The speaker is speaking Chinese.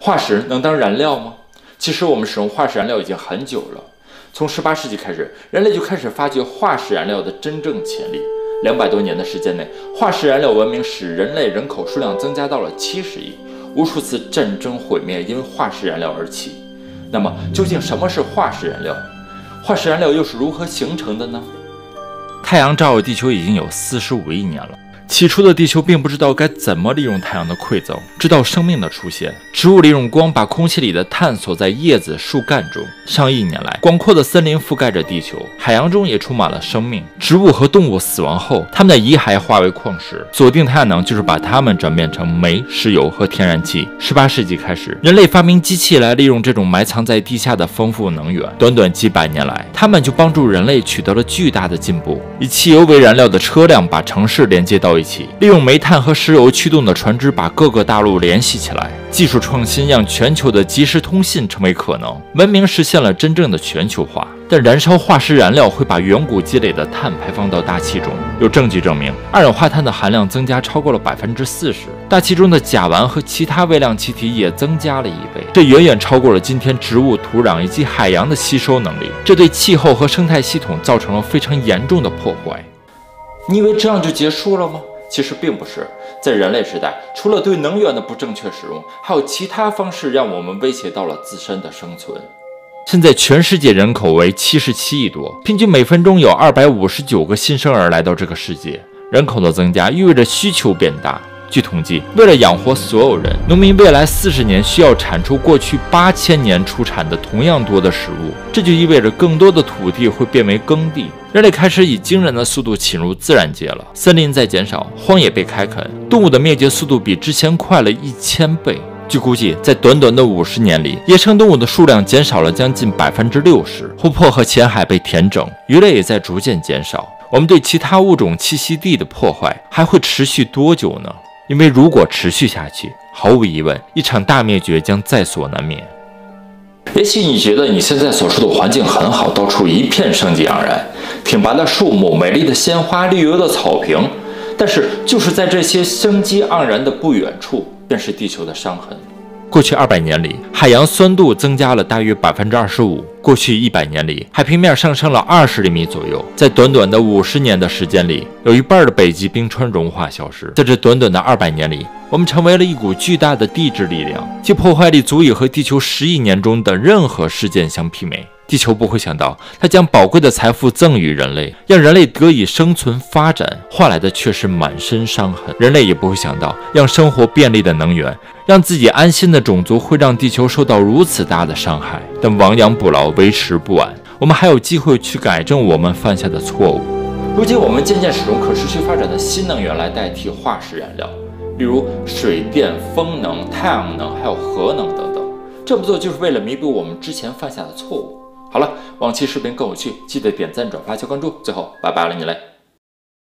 化石能当燃料吗？其实我们使用化石燃料已经很久了。从18世纪开始，人类就开始发掘化石燃料的真正潜力。200多年的时间内，化石燃料文明使人类人口数量增加到了70亿，无数次战争毁灭因化石燃料而起。那么，究竟什么是化石燃料？化石燃料又是如何形成的呢？太阳照耀地球已经有45亿年了。起初的地球并不知道该怎么利用太阳的馈赠，直到生命的出现，植物利用光把空气里的碳锁在叶子、树干中。上亿年来，广阔的森林覆盖着地球，海洋中也充满了生命。植物和动物死亡后，它们的遗骸化为矿石，锁定太阳能就是把它们转变成煤、石油和天然气。18世纪开始，人类发明机器来利用这种埋藏在地下的丰富能源。短短几百年来，它们就帮助人类取得了巨大的进步。以汽油为燃料的车辆把城市连接到一起，利用煤炭和石油驱动的船只把各个大陆联系起来。技术创新让全球的即时通信成为可能，文明实现了真正的全球化。但燃烧化石燃料会把远古积累的碳排放到大气中，有证据证明二氧化碳的含量增加超过了40%，大气中的甲烷和其他微量气体也增加了1倍，这远远超过了今天植物、土壤以及海洋的吸收能力，这对气候和生态系统造成了非常严重的破坏。你以为这样就结束了吗？其实并不是，在人类时代，除了对能源的不正确使用，还有其他方式让我们威胁到了自身的生存。现在全世界人口为77亿多，平均每分钟有259个新生儿来到这个世界。人口的增加意味着需求变大。据统计，为了养活所有人，农民未来40年需要产出过去8000年出产的同样多的食物，这就意味着更多的土地会变为耕地。人类开始以惊人的速度侵入自然界了，森林在减少，荒野被开垦，动物的灭绝速度比之前快了1000倍。据估计，在短短的50年里，野生动物的数量减少了将近60%，湖泊和浅海被填整，鱼类也在逐渐减少。我们对其他物种栖息地的破坏还会持续多久呢？因为如果持续下去，毫无疑问，一场大灭绝将在所难免。也许你觉得你现在所处的环境很好，到处一片生机盎然，挺拔的树木、美丽的鲜花、绿油的草坪，但是就是在这些生机盎然的不远处，便是地球的伤痕。过去200年里，海洋酸度增加了大约25%。过去100年里，海平面上升了20厘米左右。在短短的50年的时间里，有一半的北极冰川融化消失。在这短短的200年里，我们成为了一股巨大的地质力量，其破坏力足以和地球10亿年中的任何事件相媲美。地球不会想到，它将宝贵的财富赠予人类，让人类得以生存发展，换来的却是满身伤痕。人类也不会想到，让生活便利的能源，让自己安心的种族，会让地球受到如此大的伤害。但亡羊补牢，为时不晚，我们还有机会去改正我们犯下的错误。如今，我们渐渐使用可持续发展的新能源来代替化石燃料，例如水电、风能、太阳能，还有核能等等。这么做就是为了弥补我们之前犯下的错误。好了，往期视频更有趣，记得点赞、转发、加关注。最后，拜拜了你嘞！